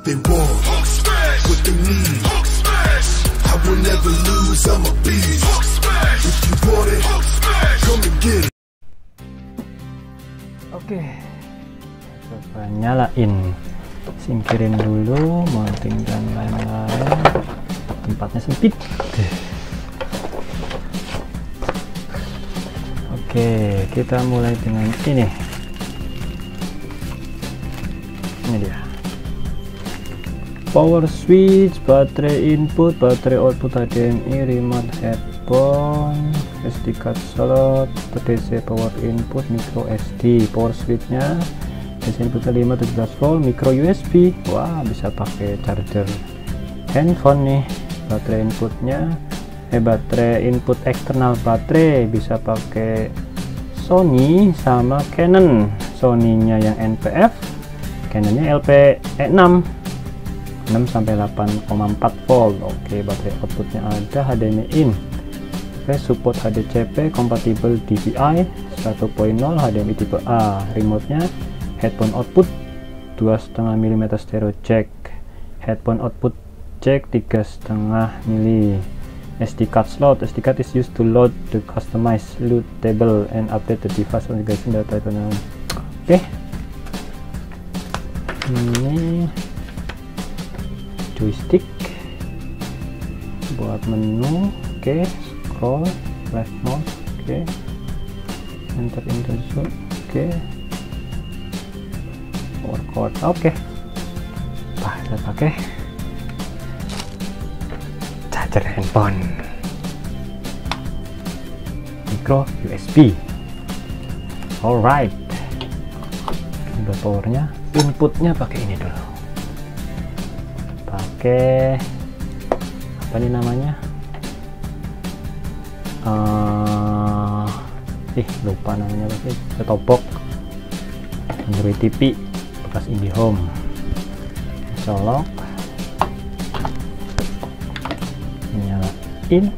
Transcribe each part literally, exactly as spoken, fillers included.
they want, what they need. I will never lose, I'm a beast. If you want it, come and get it. Oke, coba nyalain, singkirin dulu mounting dan lain-lain. Tempatnya sempit. Oke, kita mulai dengan ini. Ini dia. Power switch, baterai input, baterai output H D M I, remote headphone, S D card slot, D C power input, micro S D. Power switchnya D C inputnya lima tujuh belas volt, micro U S B. Wah, bisa pakai charger handphone nih. Baterai inputnya eh baterai input eksternal baterai bisa pakai Sony sama Canon. Sony-nya yang N P F, Canon-nya L P E enam enam sampai delapan koma empat volt. Oke, baterai outputnya ada, H D M I in. Oke, support H D C P, kompatibel D V I satu titik nol, H D M I tipe A. Remote-nya headphone output dua koma lima milimeter stereo jack, headphone output jack tiga koma lima milimeter. S D card slot, S D card is used to load the customized load table and update the device configuration data. Oke, ini joystick buat menu. Oke, scroll left mouse. Oke, enter into zone. Oke, power cord. Oke, nah, kita pakai charger handphone, micro U S B. Alright, udah powernya. Inputnya pakai ini dulu, pakai apa nih namanya, uh, ih lupa namanya apa sih, set-top box Android T V bekas IndiHome. Colok, nyalain.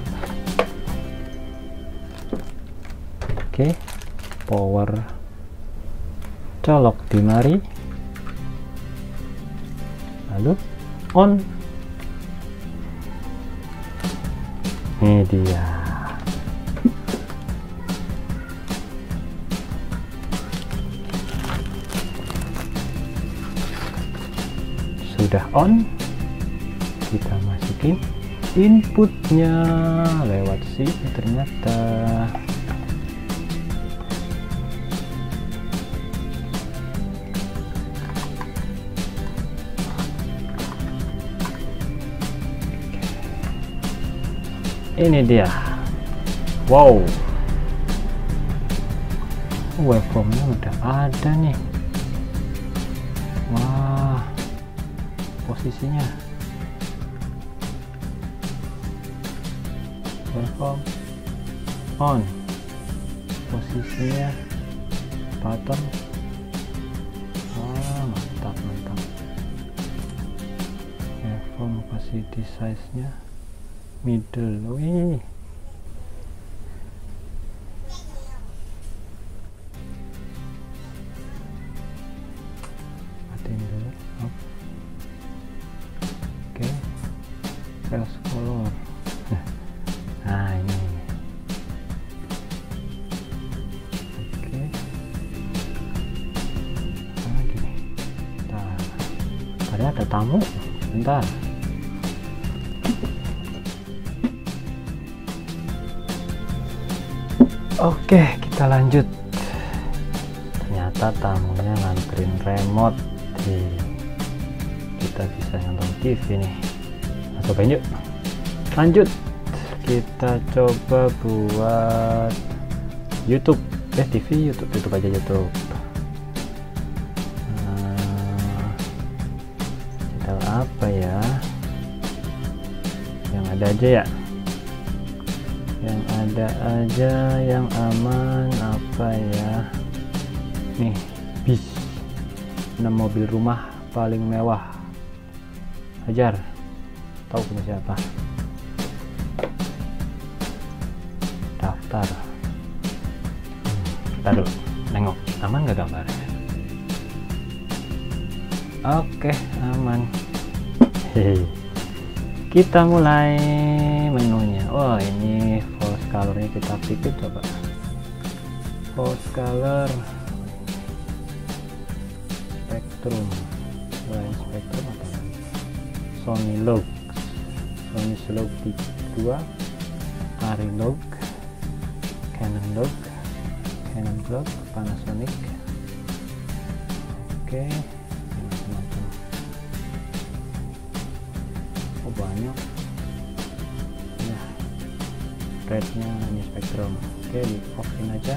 Oke, power, colok di mari, lalu on. Ini dia. Sudah on, kita masukin inputnya lewat sini ternyata. Ini dia. Wow, waveformnya udah ada nih. Wah, posisinya waveform on, posisinya button. Wah, mantap mantap. Waveform opacity size nya middle. Oh, ini matiin dulu. Oh. Oke, okay. Face color. Nah, ini. Oke, okay. Nah, gini. Nah, tadi ada tamu. Bentar. Oke, kita lanjut. Ternyata tamunya nganterin remote. Nih, kita bisa nonton T V nih. Nah, cobain yuk. Lanjut, kita coba buat YouTube. Eh, T V, YouTube, YouTube aja YouTube. Nah, kita apa ya? Yang ada aja ya. Yang ada aja yang aman apa ya, nih bis enam mobil rumah paling mewah. Hajar, tahu punya siapa? Daftar. Ntar dulu, nengok aman nggak gambarnya. Oke, aman. Hehe. Kita mulai menunya. Oh, ini false colornya kita aktifin, coba. False color Spectrum. Selain Spectrum apa lagi? Sony Log, Sony Log dua, Arri Log, Canon Log, Canon Log, Panasonic. Oke, macam-macam. Oh, banyak ya. Rednya ini Spectrum. Oke, di offin aja.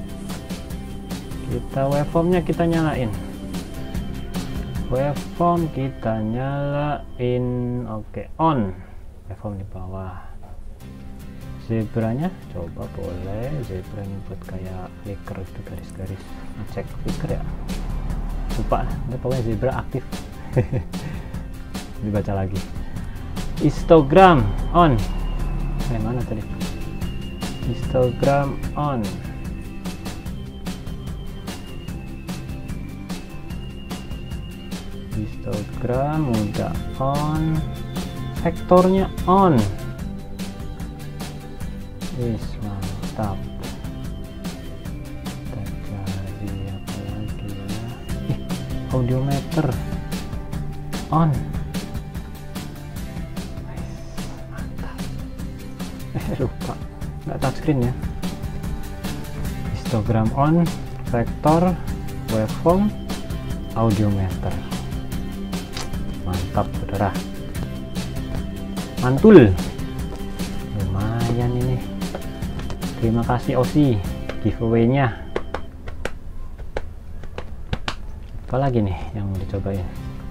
Kita waveformnya kita nyalain. Waveform kita nyalain. Oke, on. Waveform di bawah. Zebranya coba boleh. Zebra ini buat kayak flicker itu, garis-garis. Cek flicker ya. Lupa, ini pokoknya zebra aktif. Dibaca lagi. Histogram on. Eh, mana tadi? Histogram on. Histogram udah on. Vektornya on. Wis, mantap. Kita cari apa lagi ya? Ih, audiometer on. Mantap. Eh, lupa, nggak touchscreen ya. Histogram on, vektor, waveform, audiometer. Mantap, saudara. Mantul. Lumayan ini. Terima kasih Osi giveaway-nya. Apa lagi nih yang mau dicobain?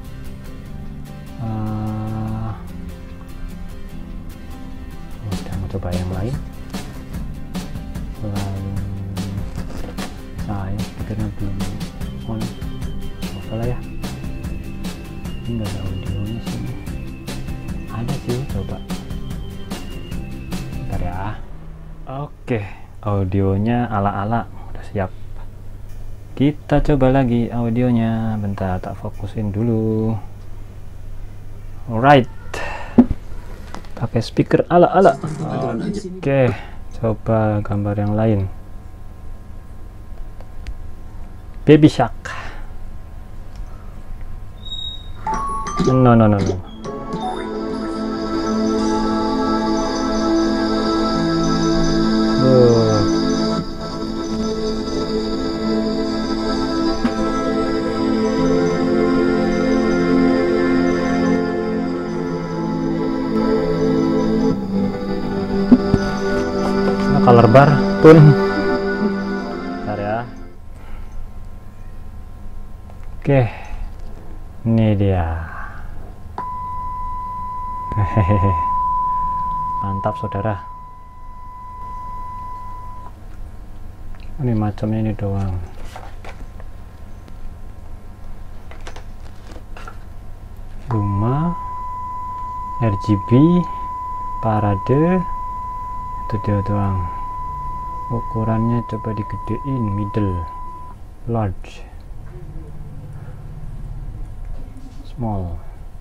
Uh, udah mau coba yang lain. Selain saya pikirnya belum on. Masalah ya. Ini nggak ada audionya sih. Ada sih, coba. Bentar ya. Oke, audionya ala-ala udah siap. Kita coba lagi audionya. Bentar, tak fokusin dulu. Alright, pakai speaker ala-ala. Oke, coba gambar yang lain. Baby Shark. No no no no. Oh. Nah, color bar pun. Bentar ya. Oke, ini dia. Hehehe, mantap saudara. Ini macamnya ini doang. Rumah, R G B, parade, itu dia doang. Ukurannya coba digedein, middle, large, small.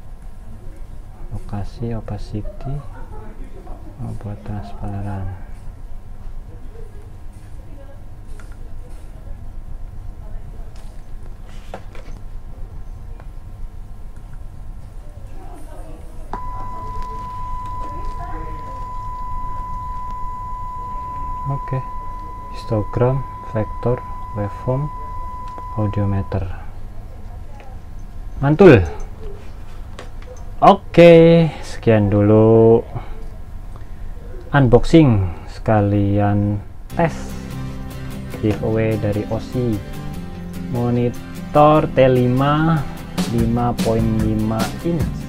Lokasi, opacity, oh, buat transparan. Oke, okay. Histogram, vektor, waveform, audiometer. Mantul. Oke, sekian dulu unboxing sekalian tes giveaway dari Osi monitor T lima lima koma lima inch